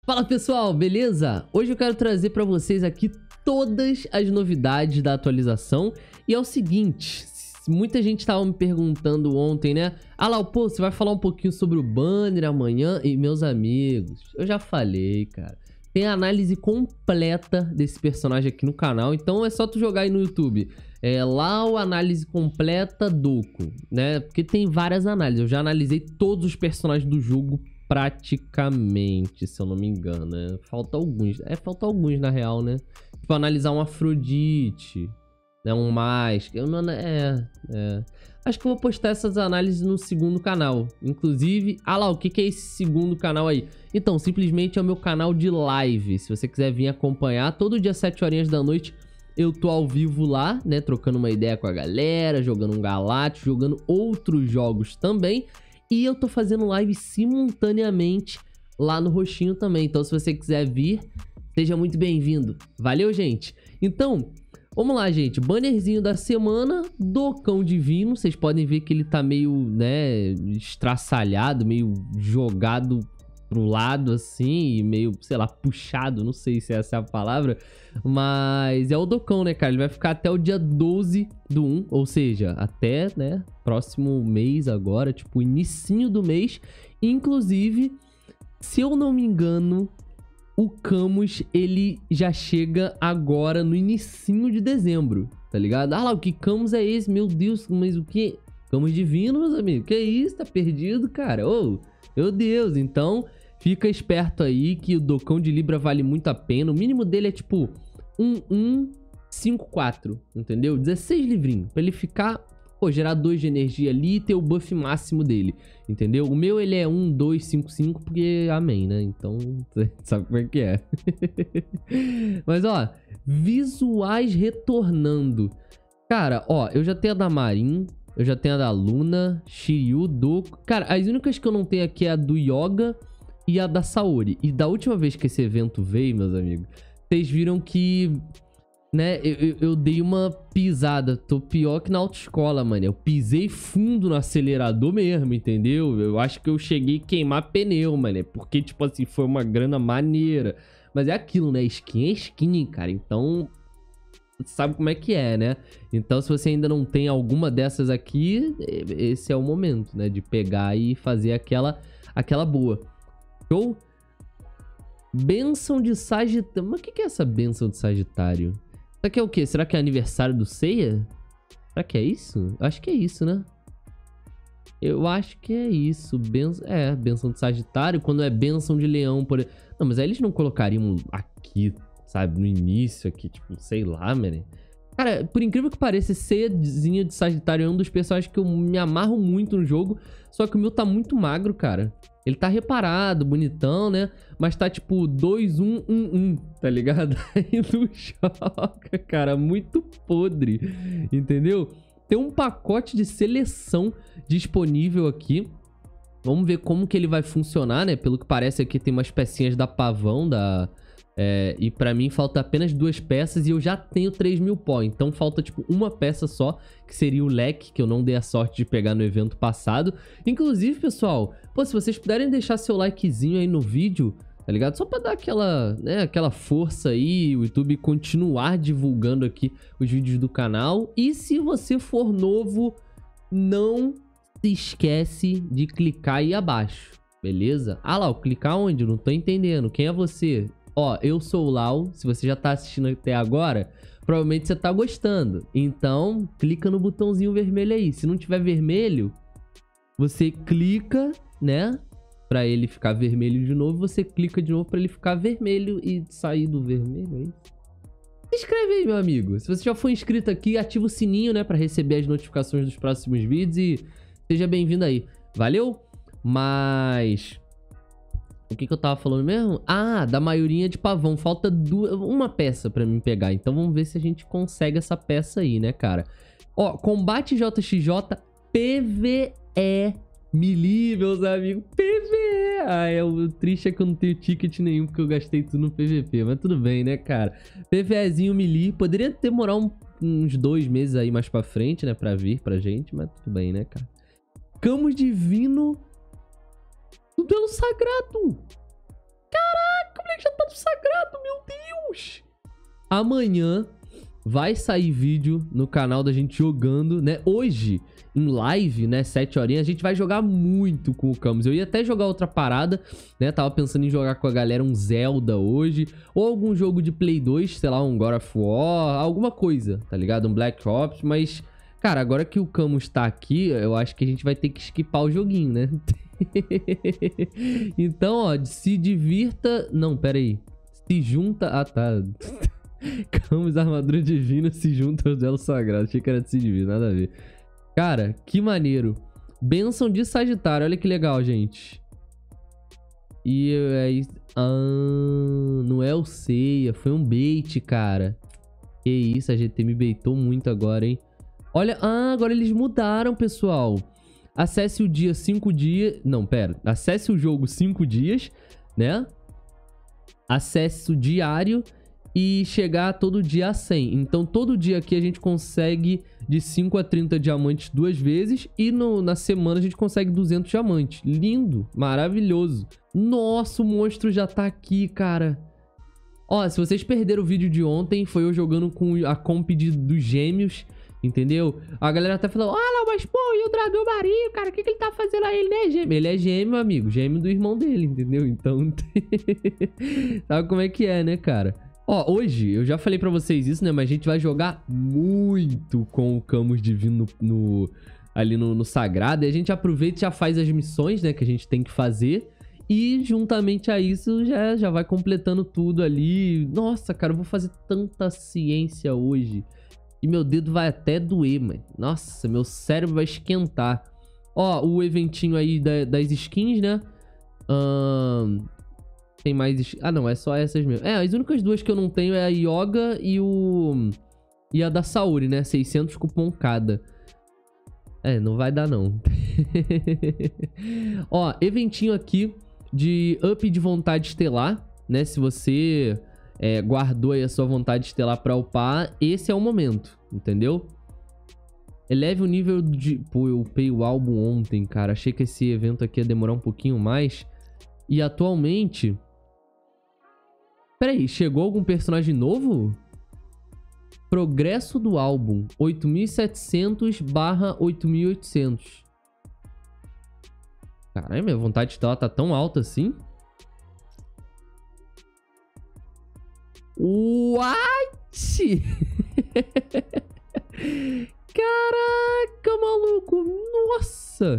Fala pessoal, beleza? Hoje eu quero trazer pra vocês aqui todas as novidades da atualização. E é o seguinte, muita gente tava me perguntando ontem, né? Ah lá, pô, você vai falar um pouquinho sobre o banner amanhã? E meus amigos, eu já falei, cara. Tem a análise completa desse personagem aqui no canal, então é só tu jogar aí no YouTube. É lá o análise completa Doku, né? Porque tem várias análises, eu já analisei todos os personagens do jogo praticamente, se eu não me engano, né? Falta alguns, falta alguns na real, né? Tipo, analisar um Afrodite, né? Um mais, eu não, acho que eu vou postar essas análises no segundo canal. Inclusive, ah lá, o que é esse segundo canal aí? Então, simplesmente é o meu canal de live. Se você quiser vir acompanhar, todo dia 7 horinhas da noite eu tô ao vivo lá, né? Trocando uma ideia com a galera, jogando um Galáctico, jogando outros jogos também. E eu tô fazendo live simultaneamente lá no roxinho também. Então, se você quiser vir, seja muito bem-vindo. Valeu, gente? Então, vamos lá, gente. Bannerzinho da semana do Cão Divino. Vocês podem ver que ele tá meio, né, estraçalhado, meio jogado pro lado, assim, e meio, sei lá, puxado. Não sei se essa é a palavra. Mas é o Docão, né, cara? Ele vai ficar até o dia 12 do 1. Ou seja, até, né, próximo mês agora, tipo, inicinho do mês. Inclusive, se eu não me engano, o Camus, ele já chega agora no inicinho de dezembro, tá ligado? Ah lá, o que Camus é esse? Meu Deus, mas o que? Camus divino, meus amigos. Que isso? Tá perdido, cara? Ô, meu Deus. Então, fica esperto aí que o Docão de Libra vale muito a pena. O mínimo dele é tipo 1154, entendeu? 16 livrinhos, pra ele ficar, pô, gerar 2 de energia ali e ter o buff máximo dele, entendeu? O meu, ele é 1255 porque amém, né? Então, sabe como é que é. Mas, ó, visuais retornando. Cara, ó, eu já tenho a da Marin, eu já tenho a da Luna, Shiryu, Doku. Cara, as únicas que eu não tenho aqui é a do Yoga e a da Saori. E da última vez que esse evento veio, meus amigos, vocês viram que, né, eu dei uma pisada. Tô pior que na autoescola, mano. Eu pisei fundo no acelerador mesmo, entendeu? Eu acho que eu cheguei a queimar pneu, mano. Porque, tipo assim, foi uma grana maneira. Mas é aquilo, né? Skin é skin, cara. Então, sabe como é que é, né? Então, se você ainda não tem alguma dessas aqui, esse é o momento, né? De pegar e fazer aquela boa. Show? Bênção de Sagitário. Mas o que é essa bênção de Sagitário? Isso aqui é o quê? Será que é aniversário do Seiya? Será que é isso? Acho que é isso, né? Eu acho que é isso. Bênção de Sagitário. Quando é bênção de Leão, por exemplo. Não, mas aí eles não colocariam aqui, sabe? No início aqui, tipo, sei lá, mano. Cara, por incrível que pareça, esse Seiyazinho de Sagitário é um dos personagens que eu me amarro muito no jogo. Só que o meu tá muito magro, cara. Ele tá reparado, bonitão, né? Mas tá tipo 2-1-1-1, tá ligado? Aí não joga, cara. Muito podre, entendeu? Tem um pacote de seleção disponível aqui. Vamos ver como que ele vai funcionar, né? Pelo que parece aqui tem umas pecinhas da Pavão, e pra mim falta apenas 2 peças e eu já tenho 3.000 pó. Então falta tipo uma peça só, que seria o leque, que eu não dei a sorte de pegar no evento passado. Inclusive, pessoal, pô, se vocês puderem deixar seu likezinho aí no vídeo, tá ligado? Só pra dar aquela, né, aquela força aí, o YouTube continuar divulgando aqui os vídeos do canal. E se você for novo, não se esquece de clicar aí abaixo, beleza? Ah lá, clicar onde? Não tô entendendo. Quem é você? Ó, eu sou o Lau. Se você já tá assistindo até agora, provavelmente você tá gostando. Então, clica no botãozinho vermelho aí. Se não tiver vermelho, você clica, né? Pra ele ficar vermelho de novo. Você clica de novo pra ele ficar vermelho e sair do vermelho aí. Se inscreve aí, meu amigo. Se você já for inscrito aqui, ativa o sininho, né? Pra receber as notificações dos próximos vídeos e seja bem-vindo aí. Valeu? Mas o que eu tava falando mesmo? Ah, da maiorinha de Pavão. Falta uma peça pra mim pegar. Então vamos ver se a gente consegue essa peça aí, né, cara? Ó, combate JXJ PVE Melee, meus amigos. PVE! Ah, o triste é que eu não tenho ticket nenhum, porque eu gastei tudo no PVP. Mas tudo bem, né, cara? PVEzinho Melee. Poderia demorar uns 2 meses aí mais pra frente, né, pra vir pra gente. Mas tudo bem, né, cara? Camus Divino do Duelo Sagrado. Caraca, elo sagrado, meu Deus! Amanhã vai sair vídeo no canal da gente jogando, né? Hoje, em live, né? 7 horinhas, a gente vai jogar muito com o Camus. Eu ia até jogar outra parada, né? Tava pensando em jogar com a galera um Zelda hoje. Ou algum jogo de Play 2, sei lá, um God of War, alguma coisa, tá ligado? Um Black Ops, mas... Cara, agora que o Camus tá aqui, eu acho que a gente vai ter que esquipar o joguinho, né? Então, ó, se divirta... Não, pera aí. Se junta... Ah, tá. Camus Armadura Divina se junta ao Elo Sagrado. Achei que era de se divirta, nada a ver. Cara, que maneiro. Bênção de Sagitário, olha que legal, gente. E é... não é o Ceia, foi um bait, cara. Que isso, a GT me baitou muito agora, hein? Olha, agora eles mudaram, pessoal. Acesse o dia 5 dias... Não, pera. Acesse o jogo 5 dias, né? Acesso diário e chegar todo dia a 100. Então, todo dia aqui a gente consegue de 5 a 30 diamantes 2 vezes. E na semana a gente consegue 200 diamantes. Lindo, maravilhoso. Nossa, o monstro já tá aqui, cara. Ó, se vocês perderam o vídeo de ontem, foi eu jogando com a comp dos gêmeos. Entendeu? A galera até falou, olha, mas pô, e o dragão marinho, cara, o que ele tá fazendo aí? Ele não é gêmeo. Ele é gêmeo, amigo. Gêmeo do irmão dele, entendeu? Então, sabe como é que é, né, cara? Ó, hoje, eu já falei pra vocês isso, né? Mas a gente vai jogar muito com o Camus Divino ali no Sagrado. E a gente aproveita e já faz as missões, né? Que a gente tem que fazer. E, juntamente a isso, já vai completando tudo ali. Nossa, cara, eu vou fazer tanta ciência hoje. E meu dedo vai até doer, mano. Nossa, meu cérebro vai esquentar. Ó, o eventinho aí das skins, né? Tem mais... Ah, não, é só essas mesmo. É, as únicas duas que eu não tenho é a Yoga e a da Saori, né? 600 cupom cada. É, não vai dar, não. Ó, eventinho aqui de up de vontade estelar, né? Se você... guardou aí a sua vontade estelar pra upar, esse é o momento, entendeu? Eleve o nível de... Pô, eu upei o álbum ontem, cara. Achei que esse evento aqui ia demorar um pouquinho mais. E atualmente... Peraí, chegou algum personagem novo? Progresso do álbum, 8700/8800. Caralho, minha vontade estelar tá tão alta assim? What? Caraca, maluco. Nossa.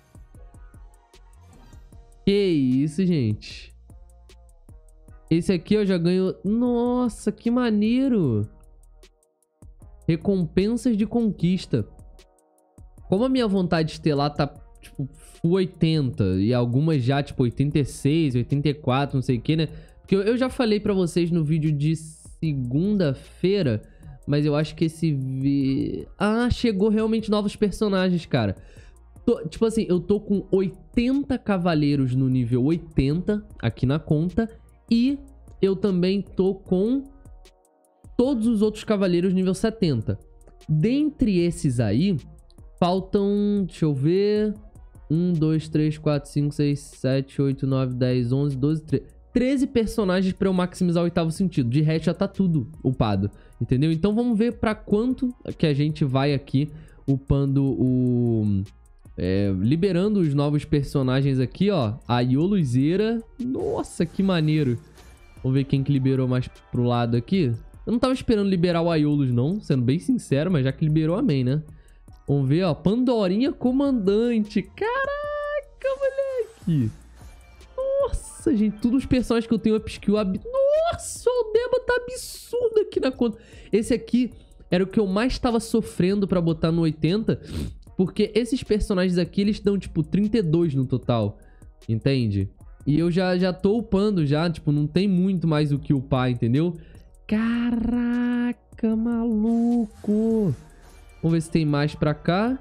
Que isso, gente. Esse aqui eu já ganho... Nossa, que maneiro. Recompensas de conquista. Como a minha vontade estelar tá, tipo, full 80 e algumas já, tipo, 86, 84, não sei o que, né? Porque eu já falei pra vocês no vídeo de segunda-feira, mas eu acho que esse... Ah, chegou realmente novos personagens, cara. Tipo assim, eu tô com 80 cavaleiros no nível 80 aqui na conta. E eu também tô com todos os outros cavaleiros nível 70. Dentre esses aí, faltam... Deixa eu ver... 1, 2, 3, 4, 5, 6, 7, 8, 9, 10, 11, 12, 13 personagens pra eu maximizar o oitavo sentido. De resto já tá tudo upado, entendeu? Então vamos ver pra quanto que a gente vai aqui upando o... liberando os novos personagens aqui, ó. A Ioluzeira. Nossa, que maneiro. Vamos ver quem que liberou mais pro lado aqui. Eu não tava esperando liberar o Aiolus, não. Sendo bem sincero, mas já que liberou, amém, né? Vamos ver, ó. Pandorinha Comandante. Caraca, moleque. Nossa, gente. Todos os personagens que eu tenho upskill... Nossa, o Deba tá absurdo aqui na conta. Esse aqui era o que eu mais tava sofrendo pra botar no 80... Porque esses personagens aqui, eles dão, tipo, 32 no total. Entende? E eu já tô upando já, tipo, não tem muito mais o que upar, entendeu? Caraca, maluco! Vamos ver se tem mais pra cá.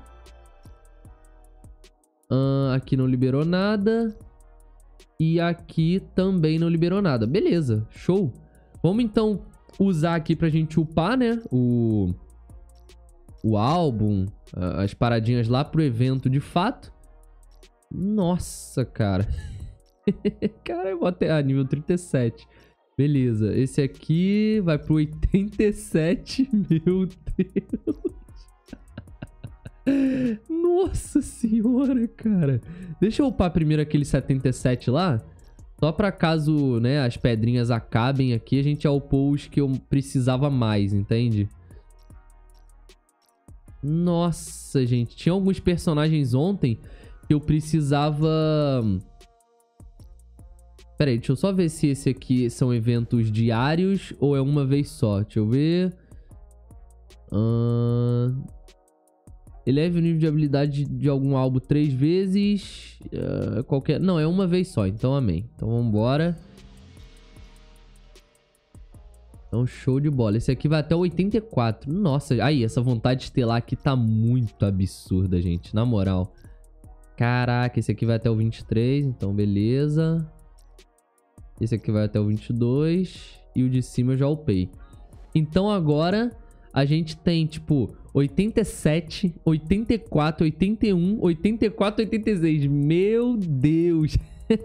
Aqui não liberou nada. E aqui também não liberou nada. Beleza, show. Vamos, então, usar aqui pra gente upar, né? O álbum, as paradinhas lá pro evento de fato. Nossa, cara. Cara, eu vou até nível 37. Beleza, esse aqui vai pro 87. Meu Deus. Nossa senhora, cara. Deixa eu upar primeiro aquele 77 lá. Só pra caso, né, as pedrinhas acabem aqui, a gente já upou os que eu precisava mais, entende? Nossa, gente. Tinha alguns personagens ontem que eu precisava... Pera aí, deixa eu só ver se esse aqui são eventos diários ou é uma vez só. Deixa eu ver. Eleve o nível de habilidade de algum alvo 3 vezes. Qualquer... Não, é uma vez só, então amém. Então vambora. Então show de bola. Esse aqui vai até o 84. Nossa, aí, essa vontade estelar aqui tá muito absurda, gente. Na moral. Caraca, esse aqui vai até o 23, então beleza. Esse aqui vai até o 22. E o de cima eu já upei. Então agora a gente tem, tipo, 87, 84, 81, 84, 86. Meu Deus.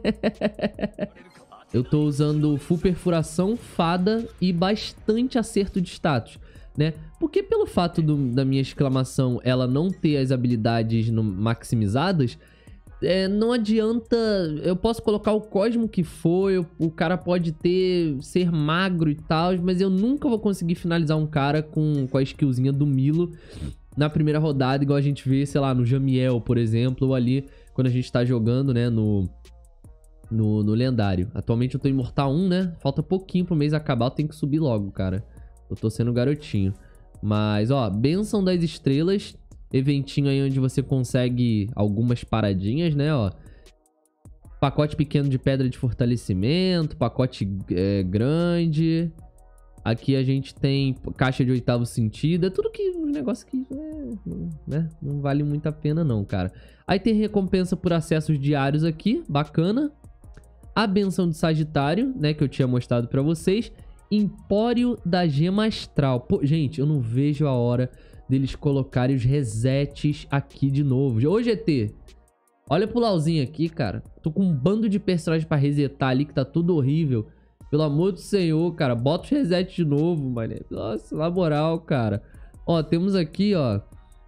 Eu tô usando full perfuração, fada e bastante acerto de status, né? Porque pelo fato da minha exclamação ela não ter as habilidades maximizadas... não adianta, eu posso colocar o Cosmo que for, o cara pode ser magro e tal, mas eu nunca vou conseguir finalizar um cara com a skillzinha do Milo na primeira rodada, igual a gente vê, sei lá, no Jamiel, por exemplo, ou ali quando a gente tá jogando, né, no lendário. Atualmente eu tô Imortal 1, né, falta pouquinho pro mês acabar, eu tenho que subir logo, cara. Eu tô sendo garotinho. Mas, ó, Bênção das Estrelas... Eventinho aí onde você consegue algumas paradinhas, né, ó. Pacote pequeno de pedra de fortalecimento, pacote grande. Aqui a gente tem caixa de 8º sentido. É tudo que um negócio que né, não vale muito a pena não, cara. Aí tem recompensa por acessos diários aqui, bacana. A benção de Sagitário, né, que eu tinha mostrado pra vocês. Empório da Gema Astral. Pô, gente, eu não vejo a hora... deles colocarem os resets aqui de novo. Ô, GT, olha pro Lauzinho aqui, cara. Tô com um bando de personagens pra resetar ali, que tá tudo horrível. Pelo amor do Senhor, cara. Bota os resets de novo, mané. Nossa, na moral, cara. Ó, temos aqui, ó.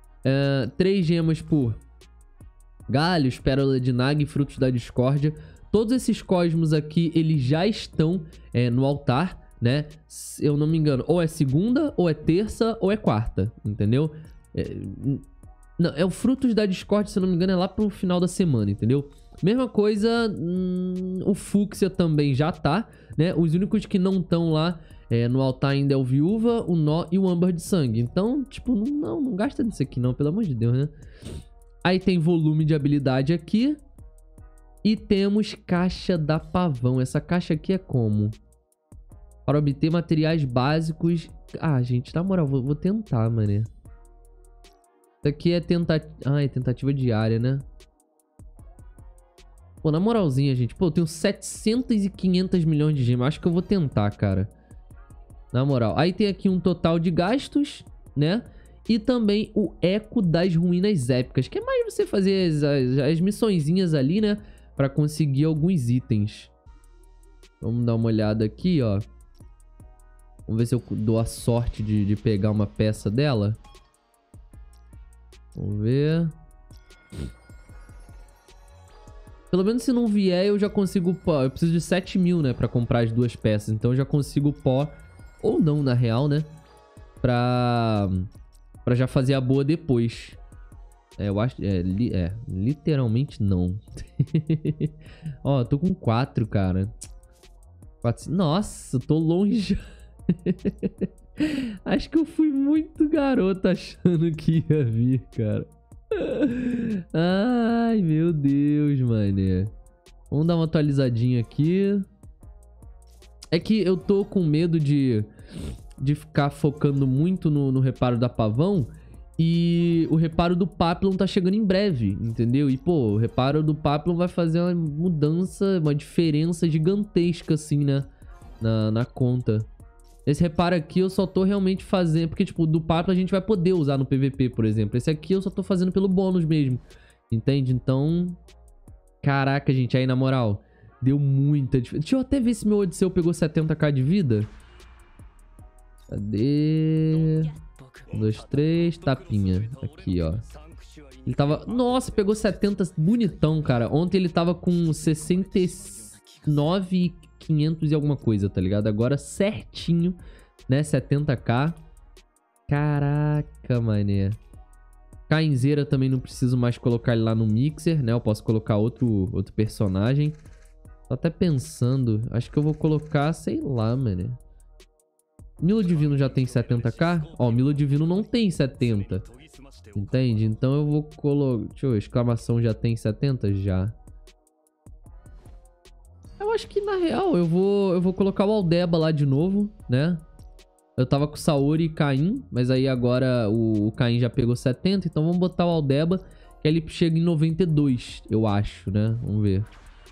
3 gemas por galhos, pérola de Naga e frutos da discórdia. Todos esses cosmos aqui, eles já estão no altar, né? Se eu não me engano, ou é segunda, ou é terça, ou é quarta, entendeu? Não, é o Frutos da Discord, se eu não me engano, é lá pro final da semana, entendeu? Mesma coisa, o Fúcsia também já tá, né? Os únicos que não estão lá no altar ainda é o Viúva, o Nó e o Âmbar de Sangue. Então, tipo, não gasta nisso aqui não, pelo amor de Deus, né? Aí tem volume de habilidade aqui. E temos Caixa da Pavão. Essa caixa aqui é como? Para obter materiais básicos... Ah, gente, na moral, vou tentar, mané. Isso aqui é tentativa... Ah, é tentativa diária, né? Pô, na moralzinha, gente. Pô, eu tenho 700 e 500 milhões de gemas. Acho que eu vou tentar, cara. Na moral. Aí tem aqui um total de gastos, né? E também o Eco das Ruínas Épicas. Que é mais você fazer as missõezinhas ali, né? Pra conseguir alguns itens. Vamos dar uma olhada aqui, ó. Vamos ver se eu dou a sorte de pegar uma peça dela. Vamos ver. Pelo menos se não vier, eu já consigo pó. Eu preciso de 7 mil, né? Pra comprar as 2 peças. Então eu já consigo pó. Ou não, na real, né? Pra já fazer a boa depois. Eu acho... literalmente não. Ó, tô com 4, cara. 4... Nossa, tô longe. Acho que eu fui muito garoto achando que ia vir, cara. Ai, meu Deus, mané. Vamos dar uma atualizadinha aqui. É que eu tô com medo de ficar focando muito no reparo da Pavão. E o reparo do Papillon tá chegando em breve, entendeu? E, pô, o reparo do Papillon vai fazer uma mudança, uma diferença gigantesca, assim, né? Na conta. Esse reparo aqui eu só tô realmente fazendo... Porque, tipo, do Papillon a gente vai poder usar no PVP, por exemplo. Esse aqui eu só tô fazendo pelo bônus mesmo. Entende? Então... Caraca, gente. Aí, na moral... Deu muita diferença. Deixa eu até ver se meu Odisseu pegou 70k de vida. Cadê? 1, 2, 3, tapinha. Aqui, ó. Ele tava... Nossa, pegou 70 bonitão, cara. Ontem ele tava com 69.500 e alguma coisa, tá ligado? Agora certinho, né? 70k. Caraca, mané. Cainzeira também não preciso mais colocar ele lá no mixer, né? Eu posso colocar outro personagem. Tô até pensando. Acho que eu vou colocar, sei lá, mano. Milo Divino já tem 70k? Ó, Milo Divino não tem 70. Entende? Então eu vou colocar... Deixa eu ver, exclamação já tem 70? Já. Eu acho que na real eu vou colocar o Aldeba lá de novo, né? Eu tava com o Saori e Caim, mas aí agora o Caim já pegou 70, então vamos botar o Aldeba, que ele chega em 92, eu acho, né? Vamos ver.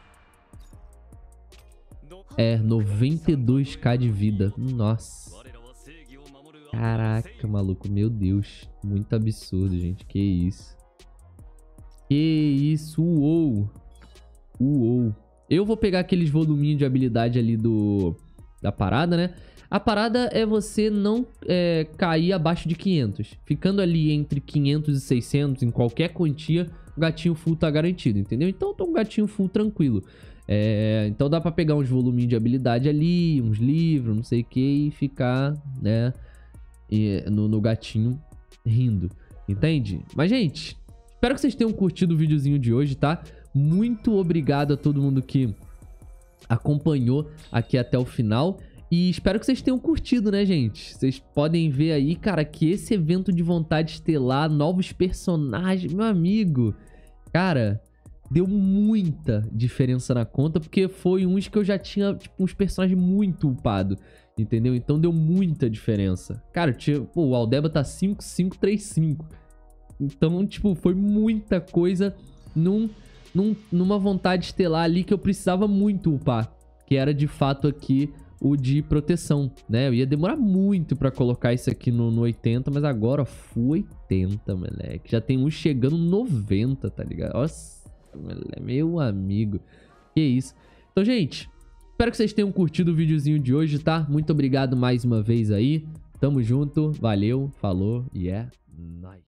É, 92k de vida. Nossa. Caraca, maluco. Meu Deus. Muito absurdo, gente. Que isso. Que isso. Uou. Uou. Eu vou pegar aqueles voluminhos de habilidade ali da parada, né? A parada é você não cair abaixo de 500. Ficando ali entre 500 e 600, em qualquer quantia, o gatinho full tá garantido, entendeu? Então eu tô com o gatinho full tranquilo. Então dá pra pegar uns voluminhos de habilidade ali, uns livros, não sei o que, e ficar, né, no gatinho rindo, entende? Mas, gente, espero que vocês tenham curtido o videozinho de hoje, tá? Muito obrigado a todo mundo que acompanhou aqui até o final. E espero que vocês tenham curtido, né, gente? Vocês podem ver aí, cara, que esse evento de Vontade Estelar, novos personagens, meu amigo, cara... Deu muita diferença na conta, porque foi uns que eu já tinha, tipo, uns personagens muito upados, entendeu? Então deu muita diferença. Cara, pô, o Aldeba tá 5535. Então, tipo, foi muita coisa numa Vontade Estelar ali que eu precisava muito upar. Que era, de fato, aqui o de proteção, né? Eu ia demorar muito pra colocar isso aqui no 80, mas agora, ó, full 80, moleque. Já tem uns chegando no 90, tá ligado? Nossa. Meu amigo, que isso. Então, gente, espero que vocês tenham curtido o videozinho de hoje, tá? Muito obrigado mais uma vez aí. Tamo junto, valeu, falou e é nóis.